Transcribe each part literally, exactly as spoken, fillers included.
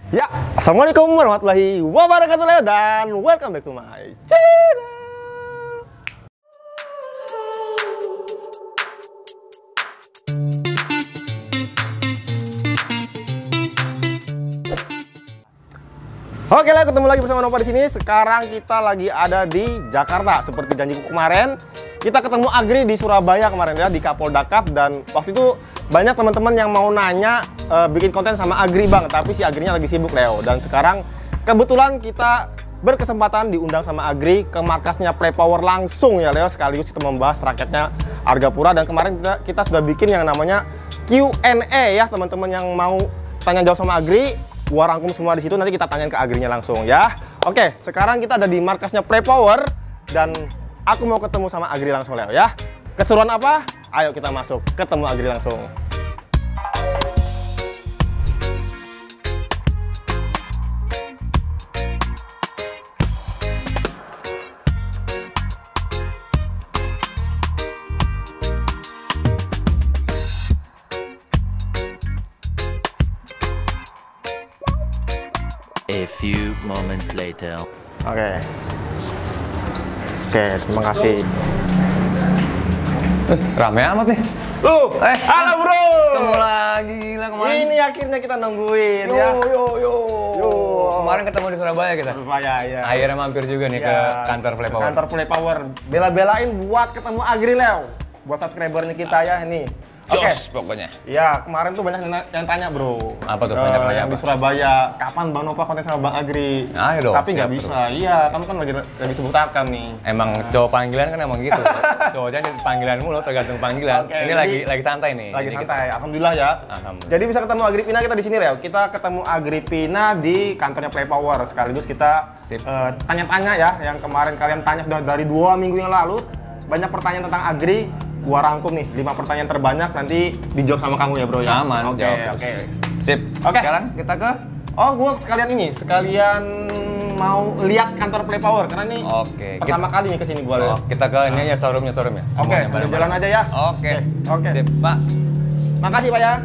Ya, assalamualaikum warahmatullahi wabarakatuh Leo, dan welcome back to my channel. Oke Leo, ketemu lagi bersama Nova di sini. Sekarang kita lagi ada di Jakarta. Seperti janjiku kemarin, kita ketemu Agri di Surabaya kemarin ya, di Kapolda Cup. Dan waktu itu banyak teman-teman yang mau nanya uh, bikin konten sama Agri bang, tapi si Agrinya lagi sibuk Leo. Dan sekarang kebetulan kita berkesempatan diundang sama Agri ke markasnya Playpower langsung ya Leo. Sekaligus kita membahas raketnya Argapura. Dan kemarin kita, kita sudah bikin yang namanya Q and A ya, teman-teman yang mau tanya jawab sama Agri. Gua rangkum semua di situ, nanti kita tanyain ke Agrinya langsung ya. Oke, sekarang kita ada di markasnya Playpower dan aku mau ketemu sama Agri langsung Leo ya. Keseruan apa? Ayo kita masuk, ketemu Agri langsung. A few moments later. Oke. Oke, terima kasih. Eh, rame amat nih. Tuh, Eh, halo bro. Ketemu lagi gila kemarin. Ini akhirnya kita nungguin yo, ya. yo, yo. Yo. Kemarin ketemu di Surabaya kita. Surabaya ya. Akhirnya mampir juga nih Ya, ke kantor Playpower. Kantor Playpower. Bela-belain buat ketemu Agri Leo. Buat subscribernya kita ya ini. Oke. Jos pokoknya. Ya, kemarin tuh banyak yang tanya bro. Apa tuh? Eh, Banyak nanya yang apa? di Surabaya, kapan Bang Nova konten sama Bang Agri? Ayo dong, Tapi nggak siap bisa. terus. Iya, kamu kan lagi lagi sibuk tarkam nih. Emang cowok panggilan kan emang gitu. Cowoknya di panggilan mulu, tergantung panggilan. Oke, Ini jadi- lagi lagi santai nih. Lagi Jadi santai, alhamdulillah ya. Alhamdulillah. Jadi bisa ketemu Agripina kita di sini Leo. Kita ketemu Agripina di kantornya Playpower. Sekaligus kita Sip. eh, tanya-tanya ya, yang kemarin kalian tanya sudah dari dua minggu yang lalu. Banyak pertanyaan tentang Agri. Gua rangkum nih lima pertanyaan terbanyak, nanti dijawab sama kamu ya bro ya. Aman, Oke, jawab oke. terus. Sip. Oke. Sekarang kita ke Oh, gua sekalian ini, sekalian mau lihat kantor Playpower karena ini Oke, pertama kita- kali nih kesini gua Leo. Oh, kita ke ini aja showroomnya showroomnya. Oke, Semuanya sambil bareng-bareng. jalan aja ya. Oke. Oke. Sip, Pak. Makasih Pak ya.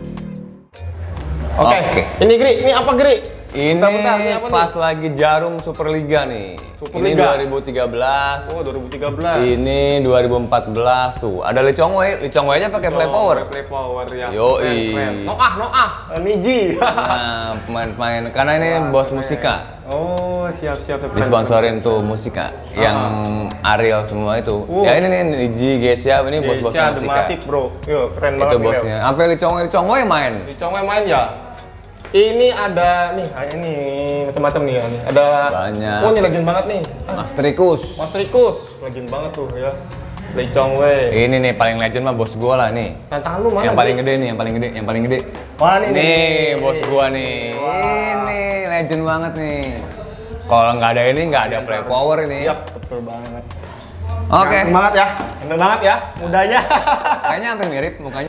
Oke. Oke. Ini Gri, ini apa Gri? Ini Bentar-bentar, ini apa nih? pas lagi jarum Superliga nih. Superliga. Ini dua ribu tiga belas. Oh, dua ribu tiga belas. Ini dua ribu empat belas tuh. Ada Lee Chong Wei, Lee Chong Wei aja pakai Playpower. Playpower ya. Yoi. Keren, keren. Noah, Noah, eh, Niji. Nah, pemain-pemain karena ini Wah, bos keren. Musika. Oh, siap siap. siap. Disponsorin tuh Musika yang Ariel semua itu. Uh. Ya ini nih Niji, Gesia, ini bos-bos Geisha, Musika. Demasif, bro. Yo, keren banget. Itu nih, bosnya. Sampai Lee Chong Wei, Lee Chong Wei main. Leo. Di Congwei main ya. Ini ada nih, ah, ini macam-macam nih. Ini. Ada Banyak. Oh, ini legend banget nih. Ah, Mas Trikus. Mas Rikus, legend banget tuh ya. Lee Chong Wei. Ini nih paling legend mah bos gua lah nih. Tantangan lu mana? Yang paling Gri? gede nih, yang paling gede, yang paling gede. Wah, ini Nih, nih. bos gua nih. Ini legend banget nih. Kalau nggak ada ini, nggak ada Playpower ini. Yap, betul banget. Oke. Ganteng banget ya. Ganteng banget ya. Mudanya. Kayaknya hampir mirip mukanya.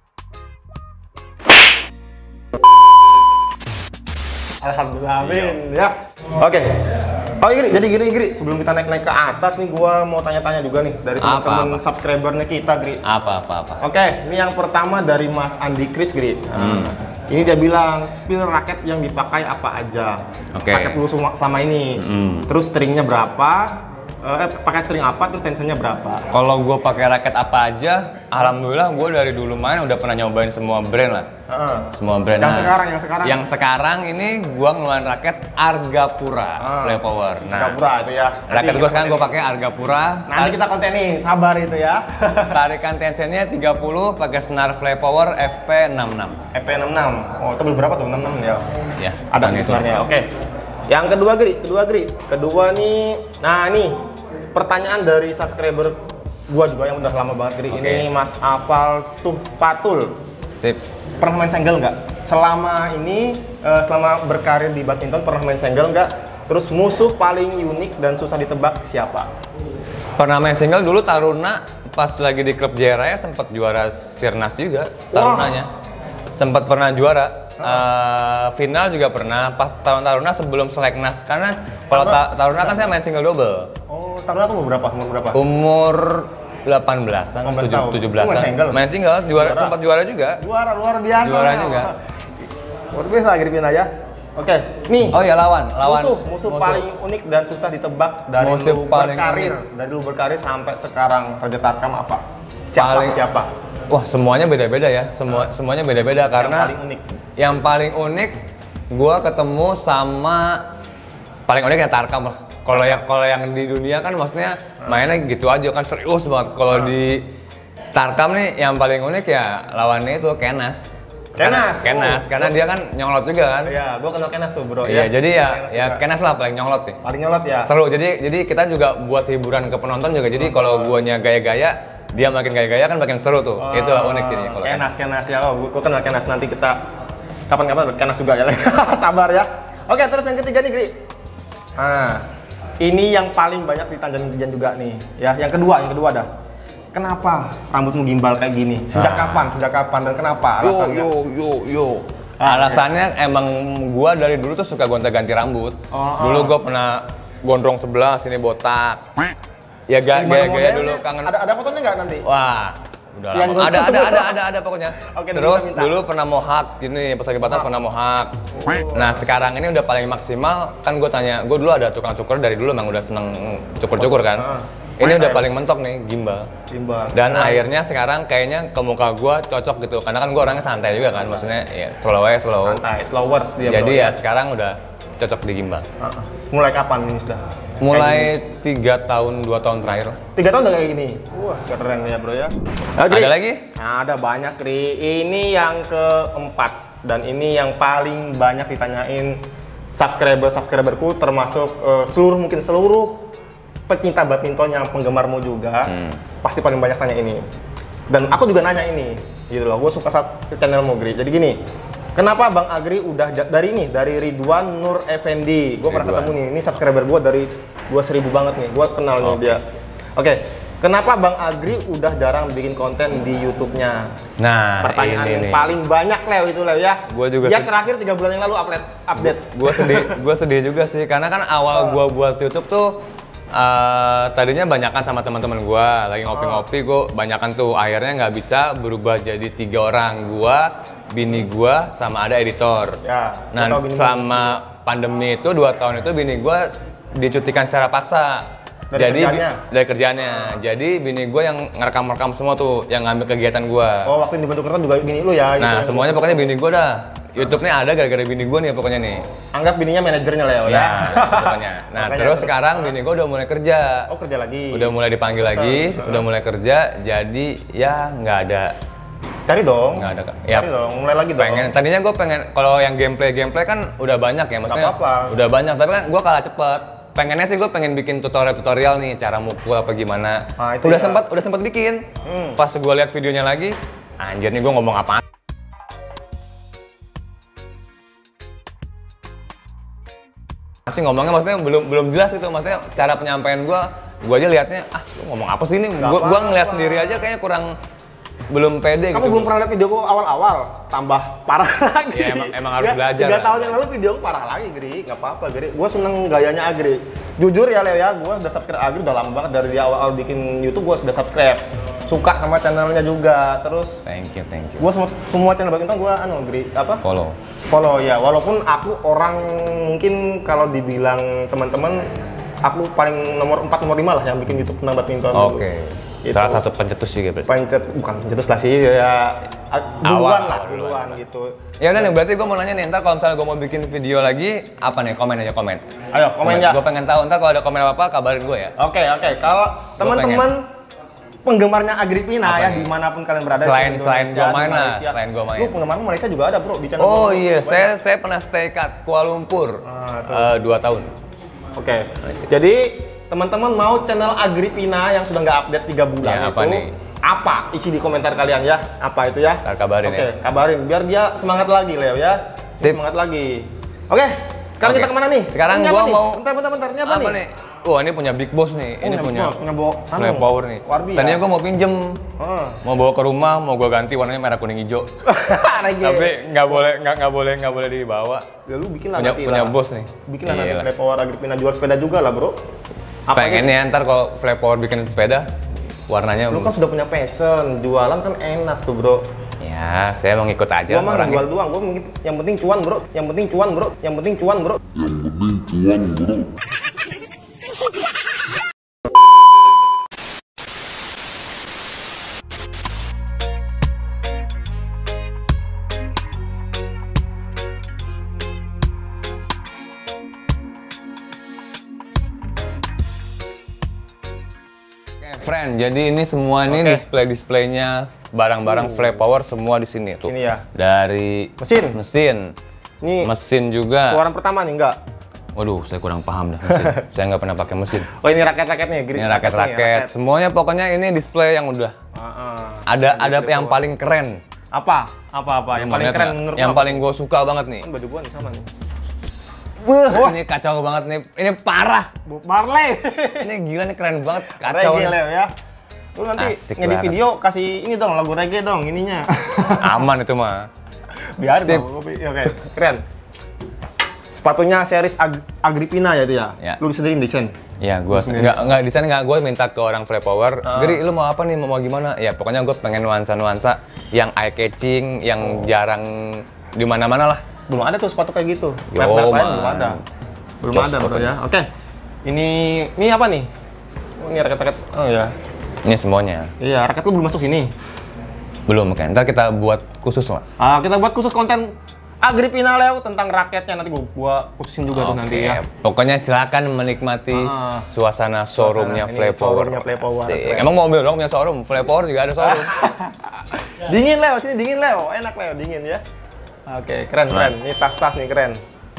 Alhamdulillah, amin. Ya. Oke. Oh, Giri, jadi gini, Giri, sebelum kita naik-naik ke atas nih, gua mau tanya-tanya juga nih dari Apa, teman-teman apa? subscribernya kita, Giri. Apa apa apa. Oke, ini yang pertama dari Mas Andi Kris, Giri. Nah, ini dia bilang, spill raket yang dipakai apa aja. Oke. Raket lu semua selama ini. Mm. Terus stringnya berapa? Eh, pakai string apa? Terus tensionnya berapa? Kalau gua pakai raket apa aja, alhamdulillah gua dari dulu main udah pernah nyobain semua brand lah. Heeh. Semua brand. Yang Nah, sekarang, yang sekarang. Yang sekarang ini gua ngeluarin raket Argapura Ah. Playpower. Nah, Gapura itu ya. raket Nanti gua kita sekarang gua konten pakai Argapura. nih. Nanti kita konten nih, sabar itu ya. Tarikan tensionnya tiga puluh pakai senar Playpower F P enam enam. E P enam enam. Oh, itu berapa tuh? enam enam ya. Ya, Ada bukan di itu. sebenarnya. Oke. Yang kedua, Gri, kedua Gri. Kedua nih. Nah, nih pertanyaan dari subscriber gua juga yang udah lama banget, Gri. Oke. Ini Mas Afal Tuh Patul. Sip. Pernah main single nggak? Selama ini, eh, selama berkarir di badminton pernah main single nggak? Terus musuh paling unik dan susah ditebak siapa? Pernah main single dulu Taruna pas lagi di klub Jaya Raya sempat juara Sirnas juga Tarunanya. Sempat pernah juara. Eh, final juga pernah pas tahun Taruna sebelum Seleknas karena kalau ta Taruna kan saya main single double. Oh, Taruna tuh berapa? Umur berapa? Umur delapan belasan, Oh, berapa tahun? tujuh Itu belasan. main single? Main single, juara, Juara? sempat juara juga. Juara luar biasa. Juara Leo. juga. Luar biasa Agripina ya. Oke, nih. Oh ya lawan, lawan. Musuh, musuh, musuh paling unik dan susah ditebak dari musuh lu berkarir, unik. dari lu berkarir sampai sekarang Raja Tarkam apa? Siapa? Paling, siapa? Wah, semuanya beda-beda ya. Semua nah. semuanya beda-beda karena yang paling unik. Yang paling unik gua ketemu sama paling unik ya Tarkam lah. Kalau yang kalau yang di dunia kan maksudnya mainnya gitu aja kan serius banget. Kalau nah. di Tarkam nih yang paling unik ya lawannya itu Kenas. Kenas, Kenas, oh, karena dia kan nyolot juga kan. Iya, gua kenal Kenas tuh bro. Iya, ya. jadi ya, Kenas ya Kenas lah paling nyolot nih. Paling nyolot ya. Seru, jadi jadi kita juga buat hiburan ke penonton juga. Jadi oh, kalau guanya gaya-gaya, dia makin gaya-gaya kan makin seru tuh. Oh, itulah unik jadinya kalau Kenas, Kenas ya. Oh, gua kenal Kenas, nanti kita kapan-kapan Kenas juga ya. Sabar ya. Oke, terus yang ketiga nih, Gri. Nah, ini yang paling banyak ditanyain juga nih. Ya, yang kedua, yang kedua dah. Kenapa rambutmu gimbal kayak gini? Sejak nah. kapan? Sejak kapan dan kenapa alasannya? Yo yo yo yo. Alasannya emang gua dari dulu tuh suka gonta-ganti rambut. Oh, dulu gua pernah gondrong sebelah, sini botak. Ya gaya-gaya dulu kangen. Ada ada fotonya nggak nanti? Wah, udah lama. Ada ada ada ada ada pokoknya. Oke, terus minta, minta. Dulu pernah mohak gini, pas lagi batas pernah mohak. Nah, sekarang ini udah paling maksimal kan gua tanya, gua dulu ada tukang cukur dari dulu emang udah seneng cukur-cukur kan. Ini udah paling mentok nih, gimbal. Gimbal. Dan nah. akhirnya sekarang kayaknya ke muka gua cocok gitu, karena kan gua orangnya santai juga kan, maksudnya ya slow aja, slow. Santai, slowers dia. Jadi ya sekarang udah cocok di gimbal. Uh, mulai kapan ini sudah? Mulai tiga tahun, dua tahun terakhir. Tiga tahun udah kayak gini? Wah, keren ya bro ya. Nah, ada lagi? Ada banyak, Ri. Ini yang keempat, dan ini yang paling banyak ditanyain subscriber-subscriberku, termasuk uh, seluruh, mungkin seluruh pecinta badminton yang penggemarmu juga, hmm. pasti paling banyak tanya ini. Dan aku juga nanya ini, gitu loh. Gue suka channelmu, Gri. Jadi gini, kenapa Bang Agri udah dari ini, dari Ridwan Nur Effendi. Gue pernah ketemu nih, ini subscriber gue dari dua seribu banget nih. Gue kenal nih okay. dia. Oke, okay. Kenapa Bang Agri udah jarang bikin konten di YouTube-nya? Nah, pertanyaan ini yang nih. paling banyak Leo itu Leo ya. Gua juga. Yang terakhir tiga bulan yang lalu update. update. Gue sedih, gue sedih juga sih, karena kan awal gue buat YouTube tuh. Uh, tadinya banyakan sama teman-teman gue, lagi ngopi-ngopi, gue banyakan tuh, akhirnya nggak bisa berubah jadi tiga orang, gue, bini gue, sama ada editor. Ya, nah selama pandemi itu dua tahun itu bini gue dicutikan secara paksa. Dari jadi kerjaannya? Dari kerjaannya. Oh. Jadi bini gue yang ngerekam-rekam semua tuh, yang ngambil kegiatan gue. Oh, waktu di bentuk kertas juga bini lu ya? Nah, gitu, semuanya pokoknya bini gue dah. YouTube-nya ada gara-gara bini gue nih pokoknya nih. Anggap bininya manajernya Leo ya. Nah, pokoknya. Nah, terus, terus sekarang bini gue udah mulai kerja. Oh, kerja lagi. Udah mulai dipanggil Masa, lagi, uh. udah mulai kerja. Jadi ya nggak ada. Cari dong. Nggak ada. Ya, cari dong, mulai lagi dong. Pengen. Tadinya gue pengen kalau yang gameplay-gameplay kan udah banyak ya, maksudnya. Gak apa-apa. Udah banyak, tapi kan gue kalah cepet. Pengennya sih gue pengen bikin tutorial-tutorial nih, cara mukul apa gimana. Ah, udah ya. sempat, udah sempat bikin. Hmm. Pas gue lihat videonya lagi, anjir nih gue ngomong apaan? Sih ngomongnya maksudnya belum belum jelas gitu, maksudnya cara penyampaian gue, gue aja liatnya ah lu ngomong apa sih ini, gue gue ngeliat sendiri aja kayaknya kurang belum pede. Kamu gitu. belum pernah lihat videoku awal-awal, tambah parah lagi. Ya emang, emang harus ya, belajar. Tiga tahun yang lalu videoku parah lagi, Gri, nggak apa-apa, Gri. Gue seneng gayanya Agri. Jujur ya Leo ya, gue udah subscribe Agri udah lama banget, dari dia awal-awal bikin YouTube gue sudah subscribe. Suka sama channelnya juga, terus thank you, thank you. Gue semua, semua channel badminton gue anu Gri, apa? Follow. Follow ya, walaupun aku orang mungkin kalau dibilang teman-teman, aku paling nomor empat nomor lima lah yang bikin YouTube tentang badminton. Oke. Okay. Gitu. Salah satu pencetus juga berarti. Pencet, bukan pencetus lah sih, ya duluan lah, duluan gitu. Ya udah nih, berarti gue mau nanya nih, ntar kalau misalnya gue mau bikin video lagi, apa nih, komen aja, komen. Ayo, komen ya. Gue pengen tahu, ntar kalau ada komen apa-apa, kabarin gue ya. Oke, okay, oke. Okay. Kalau teman-teman penggemarnya Agripina ya, nih? Dimanapun kalian berada, selain selain gue main lah, selain gue main. Lu penggemar Malaysia juga ada bro di channel. Oh iya, saya saya pernah stay kat Kuala Lumpur ah, uh, dua tahun. Oke, okay. Jadi teman-teman mau channel Agripina yang sudah nggak update tiga bulan ya, itu apa, nih? Apa isi di komentar kalian ya? Apa itu ya? Ntar kabarin. Oke, okay, ya. Kabarin biar dia semangat lagi Leo ya. Sip. Semangat lagi. Oke, okay, sekarang okay. Kita kemana nih? Sekarang ini gua mau. Bentar, bentar, bentar. Ini apa, apa nih? nih? Wah, ini punya Big Boss nih. Oh, ini punya. Punya bawa Flame Power nih. Tadinya gua mau pinjem. Uh. Mau bawa ke rumah, mau gua ganti warnanya merah kuning hijau. Tapi nggak boleh, nggak nggak boleh, nggak boleh dibawa. Ya lu bikin lah punya, nanti punya lah. bos nih. Bikin lah nanti Flame Power Agripina jual sepeda juga lah bro. Apa pengen ya ntar kalau Flame Power bikin sepeda warnanya lu kan sudah punya passion, jualan kan enak tuh bro. Ya Ya, saya mau ngikut aja Gua mah orangnya. jual doang, gua mengit- yang penting cuan, Bro. Yang penting cuan, Bro. Yang penting cuan, Bro. Friend, jadi ini semua ini Oke. display-displaynya barang-barang Flame Power semua di sini tuh. Sini ya. Dari Mesin. mesin, Nih, mesin juga. keluaran pertama nih enggak? Waduh, saya kurang paham dah mesin. Saya nggak pernah pakai mesin. Oh, ini raket-raketnya, grip Ini nih, raket-raket, semuanya pokoknya ini display yang udah Ah, ah. ada ada Flame yang Power. paling keren. Apa? Apa-apa? Yang Mau paling lihat keren nggak? menurut Yang lo apa? paling gue suka banget nih. Kan baju gua nih sama nih. Wah, ini kacau banget nih. Ini parah. Bob Marley. Ini gila nih keren banget. Kacau. Reggae, nih. Leo ya. Lu nanti Asik ngedit banget. video kasih ini dong, lagu reggae dong ininya. Aman itu mah. Biar Sip. dong. Oke, keren. Sepatunya series Ag Agrippina ya itu ya? Ya. Lu sendiri desain? Ya, gue sendiri. nggak nggak di sana nggak gue minta ke orang Flame Power. Ah. Geri, lu mau apa nih? Mau gimana? Ya pokoknya gue pengen nuansa-nuansa yang eye catching, yang jarang di mana-mana lah. Belum ada tuh sepatu kayak gitu. Yo, Merek-merek lain man. belum ada. Belum Jos ada betul pokoknya. ya. Oke. Ini ini apa nih? Oh, ini raket-raket. Oh ya. Ini semuanya. Iya, raket lu belum masuk sini. Belum, oke. Ntar kita buat khusus lah. Ah, kita buat khusus konten Agrippina Leo tentang raketnya, nanti gua, gua khususin juga tuh nanti ya. Pokoknya silakan menikmati Ah. suasana showroomnya Ini Flame Power. showroomnya Flame Power. Asik. Keren. Emang mobil dong punya showroom? Flame Power juga ada showroom. Dingin Leo, sini dingin Leo. Enak Leo, dingin ya. Oke, keren keren. Ini tas-tas nih keren.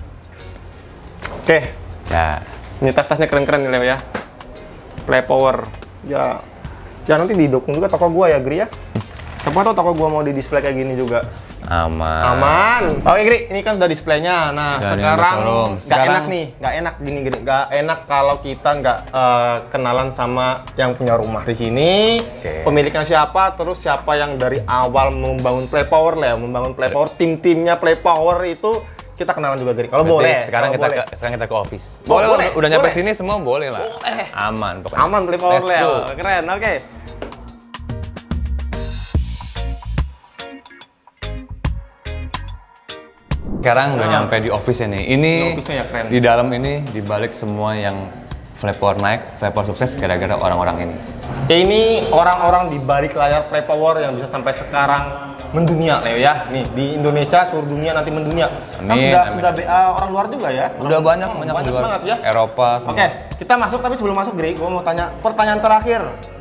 Oke, Ya, ini tas-tasnya keren-keren nih Leo ya. Flame Power. Ya, ya nanti didukung juga toko gua ya, Gri ya. Siapa tahu toko gua mau di display kayak gini juga. aman. Aman. Oke, Gri, ini kan udah displaynya. Nah, Dan ini sekarang udah showroom. nggak Sekarang- enak nih, nggak enak gini gini. Nggak enak kalau kita nggak eh, kenalan sama yang punya rumah di sini. Oke. Pemiliknya siapa, terus siapa yang dari awal membangun Flame Power lah, membangun Flame Power, tim-timnya Flame Power itu kita kenalan juga, Gri. Kalau Berarti boleh. Sekarang kalau kita boleh. ke, sekarang kita ke office. Oh, Boleh, boleh, udah, udah nyampe boleh. sini semua boleh lah. Boleh. Aman pokoknya. Aman Flame Power Let's Leo. go. Keren. Oke. Sekarang udah Nah. nyampe di office nih. Ini Di office-nya ya, keren. di dalam ini dibalik semua yang Flame Power naik, Flame Power sukses gara-gara orang-orang ini. Ya, ini orang-orang di balik layar Flame Power yang bisa sampai sekarang mendunia Leo ya. Nih di Indonesia, seluruh dunia nanti mendunia. Kan Amin, sudah amin. sudah B A orang luar juga ya. Udah Orang- banyak oh, banyak, banyak di luar. banget ya. Eropa semua. Oke, kita masuk tapi sebelum masuk Gri, gue mau tanya pertanyaan terakhir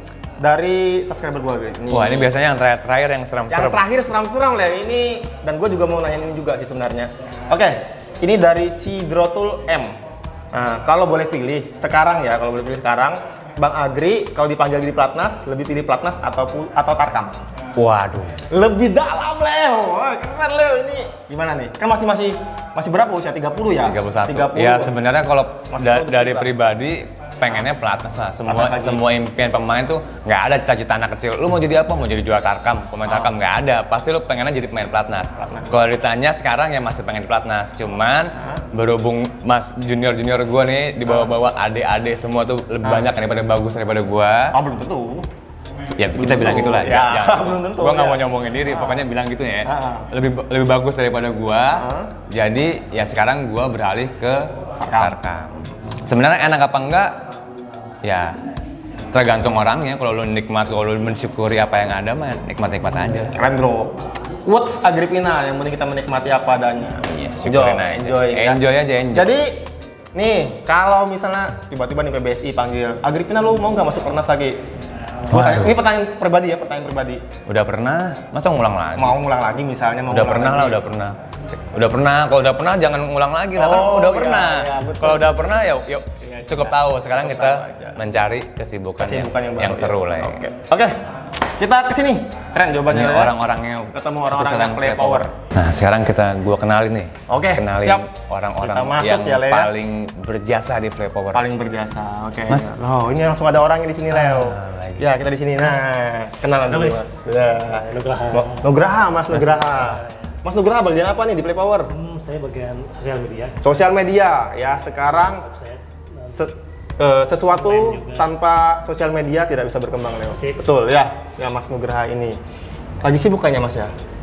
dari subscriber gue Gri. Nih. Wah, ini biasanya yang terakhir-terakhir yang Yang serem-serem. terakhir seram-seram Leo ini, dan gue juga mau nanya ini juga sih sebenarnya. Oke, ini dari si Drotul M. Nah, kalau boleh pilih sekarang ya, kalau boleh pilih sekarang, Bang Agri kalau dipanggil di Platnas, lebih pilih Platnas atau atau Tarkam? Waduh. Lebih dalam Leo. Wah, keren Leo ini. Gimana nih? Kan masih masih masih berapa usia? tiga puluh ya? tiga puluh satu. tiga puluh. Ya sebenarnya kalau Masih da- produktif dari lah. pribadi pengennya Platnas lah. Semua Platnas lagi. semua impian pemain tuh nggak ada cita-cita anak kecil. Lu mau jadi apa? Mau jadi juara Tarkam, pemain Oh. Tarkam nggak ada. Pasti lu pengennya jadi pemain Platnas. Kalau ditanya sekarang ya masih pengen di Platnas. Cuman berhubung Mas junior-junior gua nih di bawah-bawah adik-adik semua tuh lebih Ah. banyak daripada bagus daripada gua. Oh, belum tentu. Ya kita bilang tentu. gitulah. Ya, Jangan- belum tentu, Gua nggak ya. mau nyombongin diri, pokoknya bilang gitu ya. Ah. Lebih lebih bagus daripada gua. Ah. Jadi ya sekarang gua beralih ke Tarkam. Sebenarnya enak apa enggak? Ya tergantung orangnya. Kalau lu nikmat, kalau lu mensyukuri apa yang ada, mah nikmat-nikmat aja. Keren bro. Quotes Agrippina, yang penting kita menikmati apa adanya. Iya, syukurin aja. Enjoy, ya. Enjoy aja, enjoy. Jadi, nih, kalau misalnya tiba-tiba nih P B S I panggil, Agrippina lu mau nggak masuk Pernas lagi? Gua tanya, Waduh. ini pertanyaan pribadi ya, pertanyaan pribadi. Udah pernah, masa ngulang lagi? Mau ngulang lagi misalnya, mau Udah ngulang pernah lagi. lah, udah pernah. Udah pernah, kalau udah pernah jangan ngulang lagi lah, kan Oh, udah iya, pernah. iya, betul. Kalau udah pernah ya yuk cukup tahu. Sekarang Cukup kita tahu aja. mencari kesibukan, Kesibukan yang, yang, yang baru, seru ya. lah ya. Oke, oke. Kita kesini. Keren jawabannya Ini Leo, ya. orang-orangnya Ketemu orang-orang sukses yang play power. Nah sekarang kita gua kenalin nih. Oke, Kenalin siap. orang-orang Kita masuk yang ya, Leo, ya. paling berjasa di Flame Power. Paling berjasa. Oke. Mas. Loh, ini langsung ada orangnya di sini, Leo. lagi. Ya, kita di sini. Nah, kenalan dulu, Mas. Ya. Nugraha. Mo- Nugraha, Mas Nugraha. Mas Nugraha bagian apa nih di Play Power? Hmm, saya bagian sosial media. Sosial media. Ya, sekarang Saya se- eh, sesuatu tanpa sosial media tidak bisa berkembang, Leo. Sip. Betul, ya. Ya, Mas Nugraha ini. Lagi sibuk kayaknya, Mas ya?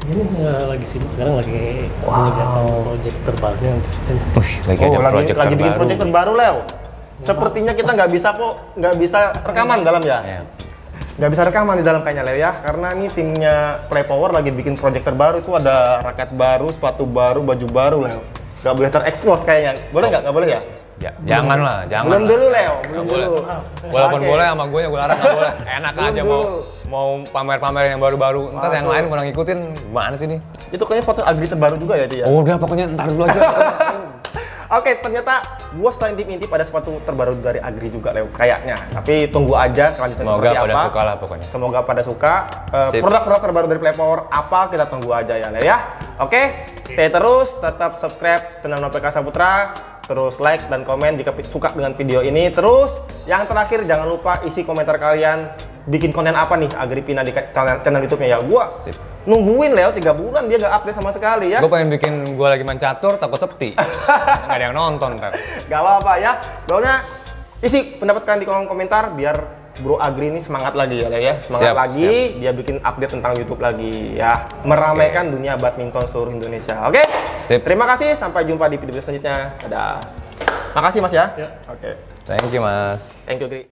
Ini uh, lagi sibuk sekarang lagi mengerjakan project terbarunya untuk sini. Wih, lagi Oh, ada lagi, project lagi bikin terbaru. project terbaru, Leo. Sepertinya kita nggak bisa kok, nggak bisa rekaman dalam ya. Iya. Nggak bisa rekaman di dalam kayaknya, Leo ya. Karena ini timnya Play Power lagi bikin project terbaru itu ada raket baru, sepatu baru, baju baru, Leo. Nggak boleh terekspos kayaknya. Boleh nggak? Nggak boleh ya? Ja- jangan lah, jangan. Belum lah. dulu, Leo. Belum Nggak boleh. dulu. Walaupun Oke. boleh sama gue yang gue larang nggak boleh. Enak Belum aja dulu. mau mau pamer-pamerin yang baru-baru. Ntar yang Waduh. lain kurang ngikutin, gimana sih nih? Itu kayaknya sepatu Agri terbaru juga ya, dia. Oh, udah pokoknya ntar dulu aja. Oke, ternyata gua setelah intip-intip ada sepatu terbaru dari Agri juga, Leo. Kayaknya. Tapi tunggu aja kelanjutan Semoga seperti pada apa. suka lah pokoknya. Semoga pada suka. Eh, Sip. Produk-produk terbaru dari Play Power apa kita tunggu aja ya, Leo ya. Oke, stay terus, tetap subscribe channel P K Saputra. Terus like dan komen jika pi- suka dengan video ini. Terus yang terakhir jangan lupa isi komentar kalian bikin konten apa nih Agripina di ka- channel, channel YouTube-nya ya. Gua Sip. nungguin Leo tiga bulan dia nggak update sama sekali ya. Gue pengen bikin gue lagi main catur, takut sepi. Nggak ada yang nonton ntar. Gak apa-apa ya. Pokoknya isi pendapat kalian di kolom komentar biar Bro Agri ini semangat lagi ya, Leo ya. Semangat Siap, lagi, dia bikin update tentang YouTube lagi ya. Meramaikan dunia badminton seluruh Indonesia. Oke? Sip. Terima kasih, sampai jumpa di video selanjutnya. Dadah. Makasih Mas ya. Ya. Oke. Thank you, Mas. Thank you, Gri.